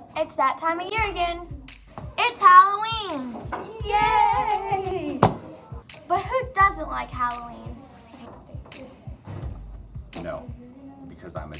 It's that time of year again. It's Halloween! Yay! But who doesn't like Halloween? No, because I'm a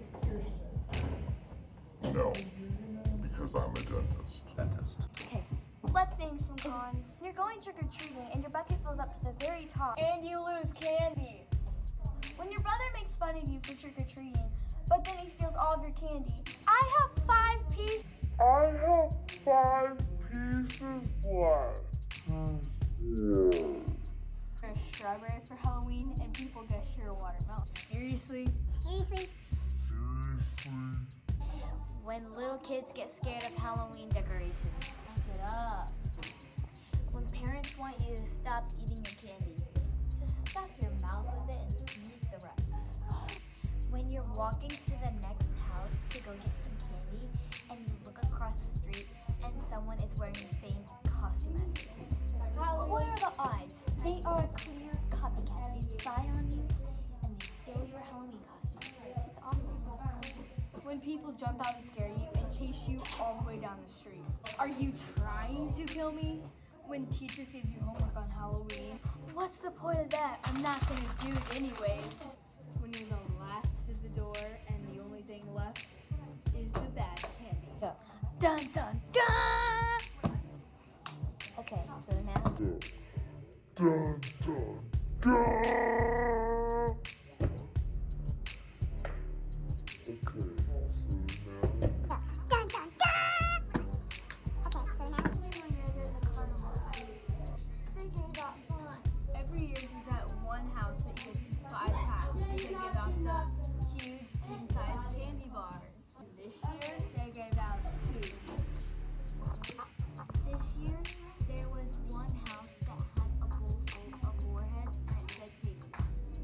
No, because I'm a dentist. Okay, let's name some cons. You're going trick-or-treating and your bucket fills up to the very top. And you lose candy. When your brother makes fun of you for trick-or-treating, but then he steals all of your candy. I have 5 pieces. I have 5 pieces left. A strawberry for Halloween and people guess you're a watermelon. Seriously? When little kids get scared of Halloween decorations. Back it up. When parents want you to stop eating your candy. Just stuff your mouth with it and sneak the rest. When you're walking to the next house to go get some candy and you look across the street and someone is wearing the same costume as you. What are the odds? They are a clear copycat. They spy on you and they steal your Halloween costume. It's awful. When people jump out to scare you and chase you all the way down the street. Are you trying to kill me? When teachers give you homework on Halloween. What's the point of that? I'm not gonna do it anyway. Just when you're the last to the door and the only thing left is the bad candy. Go. Dun dun dun! Okay, so now. Dun, dun, dun. Okay, so now. Every year there's that one house that gets 5 packs. They give out the huge king-size candy bars. This year they gave out 2. This year, there was one house that had a bowl full of warheads and it said take it.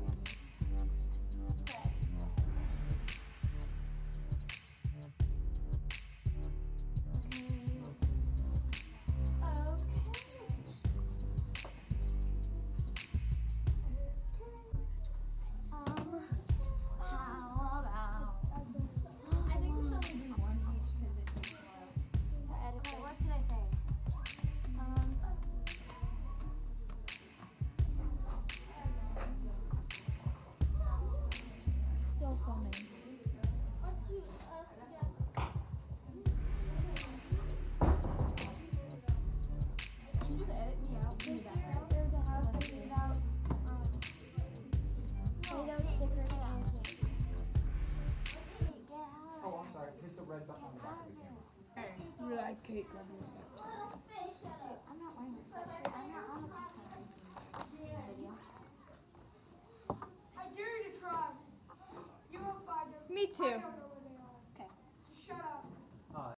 How about? I think we should only do 1 each because it takes a while. Okay, what should I say? Still filming. Can you just edit me out? This year, there's a house that gave out Play-Doh stickers and cake. Oh, I'm sorry. Hit the red button on the back of the camera. Red cake. I'm not wearing this sweatshirt. I'm not on the video. Me too.